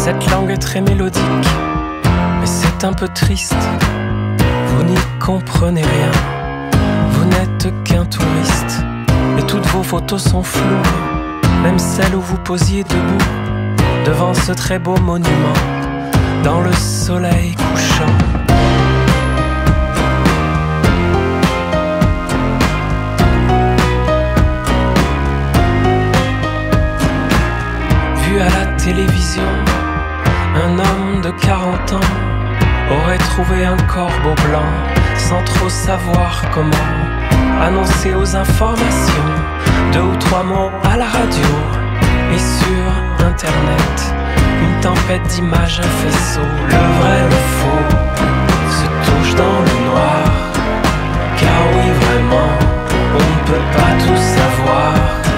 Cette langue est très mélodique, mais c'est un peu triste. Vous n'y comprenez rien, vous n'êtes qu'un touriste. Et toutes vos photos sont floues, même celles où vous posiez debout devant ce très beau monument, dans le soleil couchant. Vu à la télévision, un homme de 40 ans aurait trouvé un corbeau blanc sans trop savoir comment annoncer aux informations 2 ou 3 mots à la radio et sur internet. Une tempête d'images, un faisceau, le vrai, le faux se touche dans le noir. Car oui, vraiment, on ne peut pas tout savoir.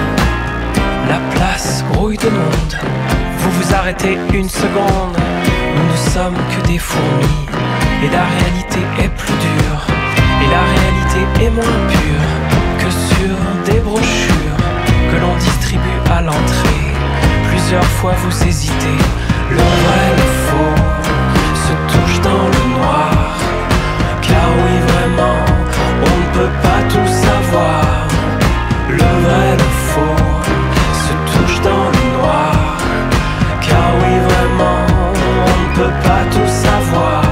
La place grouille de monde, vous vous arrêtez une seconde. Nous ne sommes que des fourmis, et la réalité est plus dure. Et la réalité est moins pure que sur des brochures que l'on distribue à l'entrée. Plusieurs fois vous hésitez, le vrai, le faux se touche dans le noir. Car oui, vraiment, on ne peut pas tout savoir. Le vrai, le faux se touche dans le noir. Car oui, vraiment, on ne peut pas tout savoir.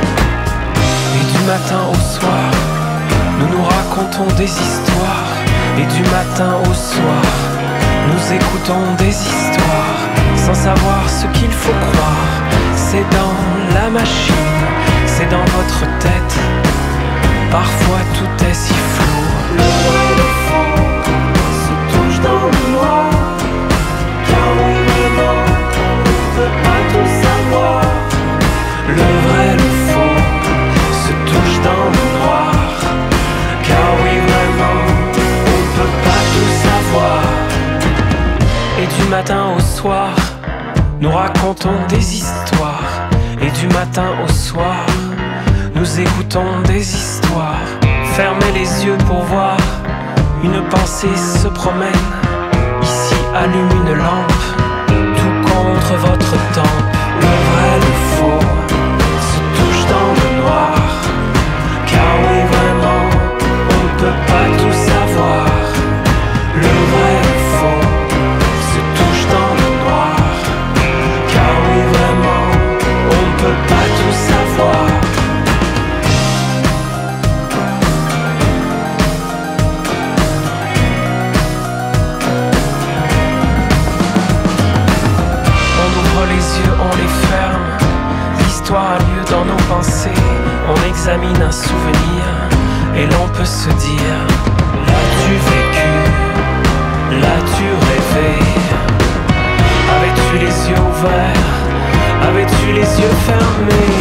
Et du matin au soir, nous nous racontons des histoires. Et du matin au soir, nous écoutons des histoires sans savoir ce qu'il faut croire. C'est dans la machine, c'est dans votre tête. Parfois tout est si flou. Le vrai, le faux se touche dans le noir. Car oui, vraiment, on ne peut pas tout savoir. Le vrai, le faux se touche dans le noir. Car oui, vraiment, on ne peut pas tout savoir. Et du matin au soir, nous racontons des histoires. Et du matin au soir, nous écoutons des histoires. Fermez les yeux pour voir, une pensée se promène. Ici allume une lampe, tout contre votre tempe. Le vrai, le faux se touche dans le noir. Car oui, vraiment, on ne peut pas tout savoir. Le vrai, le faux se touche dans le noir. Car oui, vraiment, on ne peut pas tout savoir. On ouvre les yeux, on les ferme. L'histoire a lieu dans nos pensées. On examine un souvenir et l'on peut se dire: l'as-tu vécu? L'as-tu rêvé? Avais-tu les yeux ouverts? Avais-tu les yeux fermés?